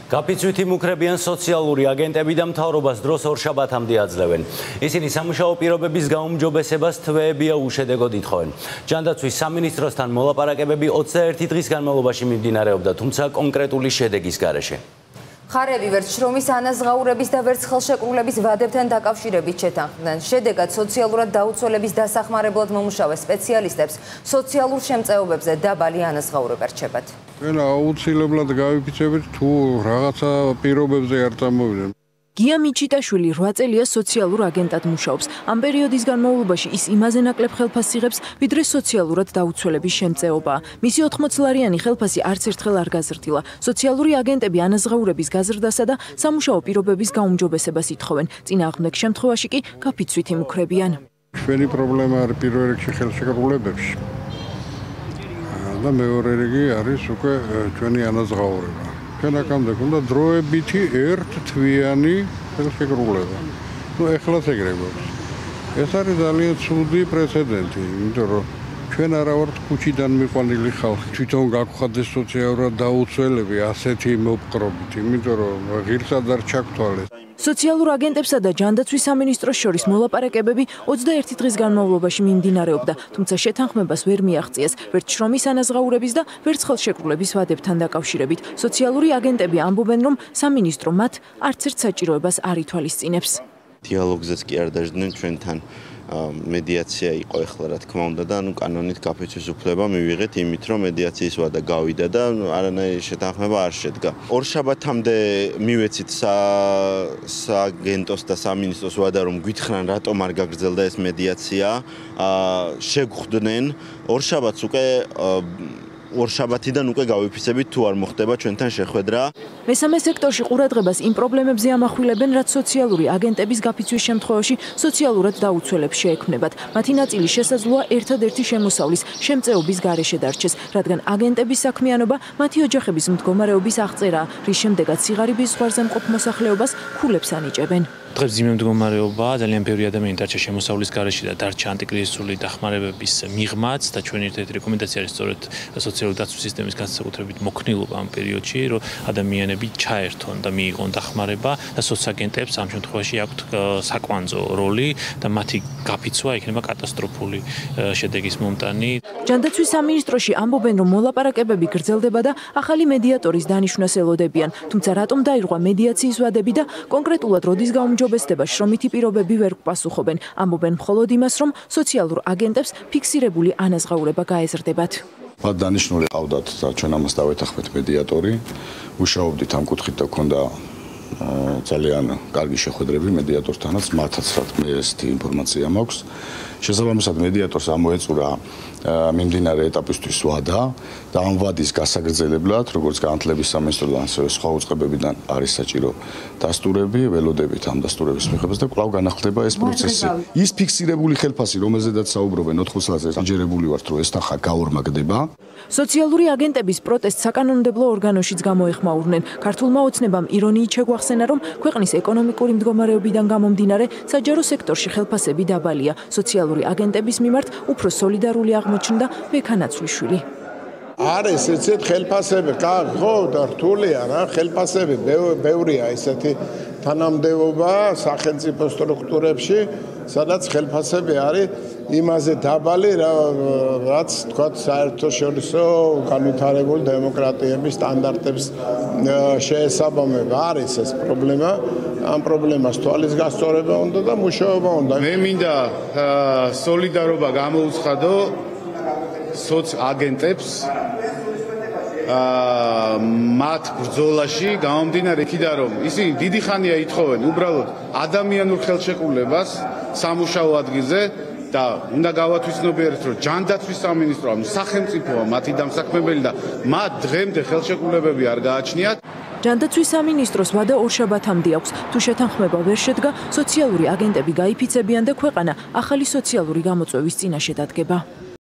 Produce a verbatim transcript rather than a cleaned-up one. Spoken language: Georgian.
გაფიცვით იმუქრებიან სოციალური აგენტები და მთავრობას დროს ორშაბათამდე აძლევენ. ისინი სამუშაო პირობების გაუმჯობესებას თვეებია უშედეგოდ ითხოვენ. ჯანდაცვის სამინისტროსთან მოლაპარაკებები ოცდაერთი დღის განმავლობაში მიმდინარეობდა, თუმცა კონკრეტული შედეგის გარეშე. ხარები ვერც შრომის ანაზღაურების და ვერც ხელშეკრულების ვადებთან დაკავშირებით შეთანხმდნენ. შედეგად სოციალურად დაუცველების დასახმარებლად მომუშავე სპეციალისტებს სოციალურ შემწეობებზე დაბალი ანაზღაურება რჩებათ. Ვენა აუცილებლად გავიფიცებით თუ რაღაცა პირობებზე არ წამოვიდნენ. გია მიჩიტაშვილი რვა წელია სოციალურ აგენტად მუშაობს. ამ პერიოდის განმავლობაში ის იმაზე ნაკლებ ხელფასს იღებს, ვიდრე სოციალურად დაუცველების შემწეობა. მისი ოთხმოცლარიანი ხელფასი არც ერთხელ არ გაზრდილა. სოციალური აგენტები ანაზღაურების გაზრდასა და სამუშაო პირობების გაუმჯობესებას ითხოვენ. წინააღმდეგ შემთხვევაში კი გაფიცვით იმუქრებიან. Ჩვენი პრობლემა არის პირველ რიგში ხელშეკრულებებში. და მეორე რიგი არის უკვე ჩვენი ანაზღაურება. ჩვენ აქამდე გვქონდა დროებითი ერთთვიანი ხელშეკრულება. ნუ ეხლაც ეგრე გვაქვს. ეს არის ძალიან ცუდი პრეცედენტი, იმიტომ რომ ჩვენ არა ვართ ქუჩიდან მიყვანილი ხალხი. თვითონ გაგვხადეს სოციალურად დაუცველები ასეთი მოპყრობით, იმიტომ რომ ღირსად არ ჩაგთვალეს. სოციალურ აგენტებსა და ჯანდაცვის სამინისტროს შორის მოლაპარაკებები ოცდაერთი დღის განმავლობაში მიმდინარეობდა, თუმცა შეთანხმებას ვერ მიაღწიეს ვერც შრომის ანაზღაურების და ვერც ხელშეკრულების ვადებთან დაკავშირებით. სოციალური აგენტები ამბობენ, რომ სამინისტრო მათ არც ერთ საჭიროებას არ ითვალისწინებს. დიალოგზეც კი არ დაждდნენ ჩვენთან მედიაცია იყო ახლა რა თქმა უნდა და ანუ კანონით გაფიცვის უფლება მივიღეთ იმით რომ მედიაციის ვადა გავიდა და არანაირი შეთანხმება არ შედგა. ორშაბათამდე მივეცით სააგენტოს და სამინისტროს ვადა რომ გვითხრან რატომ არ გაგრძელდა ეს მედიაცია. შეგვხვდნენ ორშაბათს უკვე ორშაბათიდან უკვე გავიფიცებით თუ არ მოხდება ჩვენთან შეხვედრა. მესამე სექტორში ყურადღებას იმ პრობლემებზე ამახვილებენ, რაც სოციალური აგენტების გაფიცვის შემთხვევაში სოციალურად დაუცველებს შეექმნებათ. მათი ნაწილი შესაძლოა ერთადერთი შემოსავლის შემწეობის გარეშე დარჩეს, რადგან აგენტების საქმიანობა მათი ოჯახების მდგომარეობის აღწერაა, რის შემდეგაც სიღარიბის ზღვარზე მყოფ მოსახლეობას ქულებს ანიჭებენ. დღეს ძიმე მდგომარეობაა, ძალიან ბევრი ადამიანი დარჩა შემოსავლის გარეშე და დარჩა ანტიკრიზისული დახმარებების მიღმაც და ჩვენი ერთ-ერთი რეკომენდაცია არის სწორედ სოციალური დაცვის სისტემის განსაკუთრებით მოქნილობა ამ პერიოდში, რომ ადამიანები ჩაერთონ და მიიღონ დახმარება და სოცაგენტებს ამ შემთხვევაში აქვთ საკვანძო როლი და მათი გაფიცვა იქნება კატასტროფული შედეგის მომტანი. ჯანდაცვის სამინისტროში ამბობენ, რომ მოლაპარაკებები გრძელდება და ახალი მედიატორის დანიშვნას ელოდებიან, თუმცა რატომ დაირღვა მედიაციის ვადები და კონკრეტულად როდის გაუმჯობესდება შრომითი პირობები ვერ გვპასუხობენ. ამბობენ მხოლოდ იმას, რომ სოციალურ აგენტებს ფიქსირებული ანაზღაურება გაეზრდებათ. მათ დანიშნული ყავდათ და ჩვენ ამას დავეთანხმეთ მედიატორი. მუშაობდით ამ კუთხით და გქონდა ძალიან კარგი შეხვედრები მედიატორთანაც, მათაც ესეთი ინფორმაცია მაქვს. შესაბამისად მედიატორს ამოეწურა მიმდინარე ეტაპისთვის ვადა და ამ ვადის გასაგრძელებლად, როგორც განათლების სამინისტროდან, ასევე სხვა უწყებებიდან არის საჭირო დასტურები, ველოდებით ამ დასტურების მიღებას და კვლავ განახლდება ეს პროცესი. ის ფიქსირებული ხელფასი, რომელზედაც საუბრობენ ოთხმოცდაათი წელს აჯერებული ვართ, რომ ეს თანხა გაორმაგდება. სოციალური აგენტების პროტესტს საკანონმდებლო ორგანოშიც გამოეხმაურნენ. ქართულმა ოცნებამ ირონიით შეგვახსენა, რომ ქვეყნის ეკონომიკური მდგომარეობიდან გამომდინარე საჯარო სექტორში ხელფასები დაბალია. სოციალური აგენტების მიმართ უფრო სოლიდარული აღმოჩნდა ბექანაცვლიშვილი. არის ესეთ ხელფასები, ხო, და რთულია რა, ხელფასები ბევრია ესეთი თანამდებობა სახელმწიფო სტრუქტურებში, სადაც ხელფასები არის იმაზე დაბალი, რაც თქვათ საერთაშორისო განვითარებული დემოკრატიების სტანდარტებს შეესაბამება. არის ეს პრობლემა, ამ პრობლემას თვალის გასწორება უნდა და მუშაობა უნდა. მე მინდა სოლიდარობა გამოუცხადო სოცაგენტებს მათ ბრძოლაში გამომდინარე იქიდან რომ ისინი დიდი ხანია ითხოვენ უბრალოდ ადამიანურ ხელშეკრულებას სამუშაო ადგილზე და უნდა გავათვითცნობიეროთ რომ ჯანდაცვის სამინისტროა სახელმწიფოა მათი დამსაქმებელი და მათ დღემდე ხელშეკრულებები არ გააჩნიათ. ჯანდაცვის სამინისტროს ვადა ორშაბათამდე აქვს. თუ შეთანხმება ვერ შედგა, სოციალური აგენტები გაიფიცებიან და ქვეყანა ახალი სოციალური გამოწვევის წინაშე დადგება.